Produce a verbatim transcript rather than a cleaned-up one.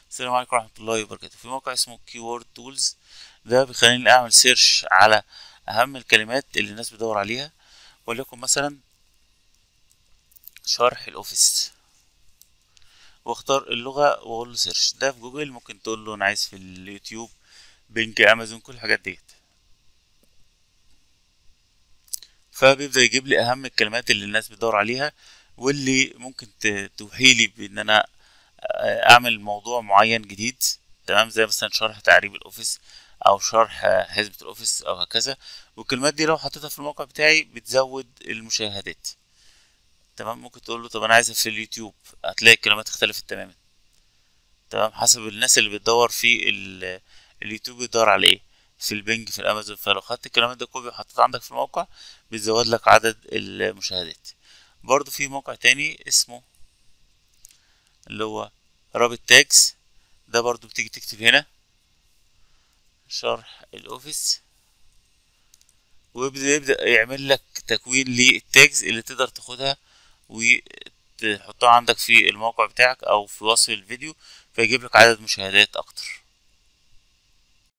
السلام عليكم ورحمة الله وبركاته. في موقع اسمه كيورد تولز، ده بيخليني اعمل سيرش على اهم الكلمات اللي الناس بتدور عليها. وليكن مثلا شرح الاوفيس، واختار اللغة واقول له سيرش. ده في جوجل. ممكن تقول له انا عايز في اليوتيوب، بينج، امازون، كل الحاجات ديت. فبيبدأ يجيب لي اهم الكلمات اللي الناس بتدور عليها، واللي ممكن ت- توحي لي بان انا اعمل موضوع معين جديد. تمام، زي مثلا شرح تعريب الاوفيس، او شرح حسبة الاوفيس، او هكذا. والكلمات دي لو حطيتها في الموقع بتاعي بتزود المشاهدات. تمام. ممكن تقول له طب انا عايزها في اليوتيوب، هتلاقي الكلمات اختلفت تماما. تمام، حسب الناس اللي بتدور في ال- اليوتيوب بيدور على ايه، في البنج، في الامازون. فلو خدت الكلمات ده كوبي وحطيتها عندك في الموقع، بتزود لك عدد المشاهدات. برضو في موقع تاني اسمه اللي هو رابط تاجز. ده برضو بتيجي تكتب هنا شرح الاوفيس، ويبدأ يبدأ يعمل لك تكوين للتاجز اللي تقدر تاخدها وتحطها عندك في الموقع بتاعك او في وصف الفيديو، فيجيب لك عدد مشاهدات اكتر.